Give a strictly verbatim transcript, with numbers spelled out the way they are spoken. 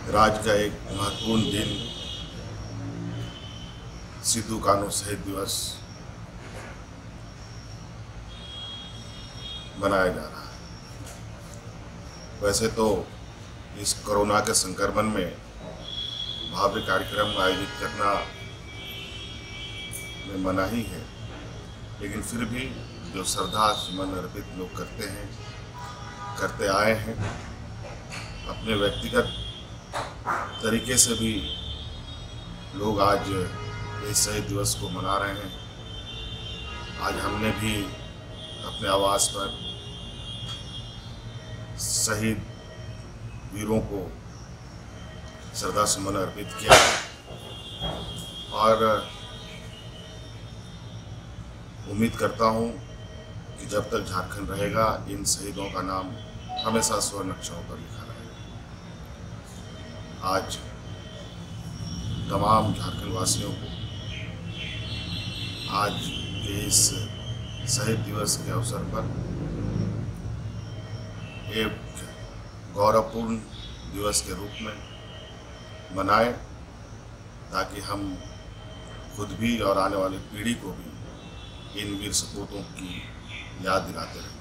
राज्य का एक महत्वपूर्ण दिन सिद्धू कान्हू शहीद दिवस मनाया जा रहा है। वैसे तो इस कोरोना के संक्रमण में भव्य कार्यक्रम आयोजित करना में मनाही है, लेकिन फिर भी जो श्रद्धा सुमन अर्पित लोग करते हैं करते आए हैं, अपने व्यक्तिगत तरीके से भी लोग आज इस शहीद दिवस को मना रहे हैं। आज हमने भी अपने आवास पर शहीद वीरों को श्रद्धा सुमन अर्पित किया और उम्मीद करता हूं कि जब तक झारखंड रहेगा इन शहीदों का नाम हमेशा स्वर्ण अक्षरों पर लिखा रहेगा। आज तमाम झारखंड वासियों को आज के इस शहीद दिवस के अवसर पर एक गौरवपूर्ण दिवस के रूप में मनाएं, ताकि हम खुद भी और आने वाली पीढ़ी को भी इन वीर सपूतों की याद दिलाते रहें।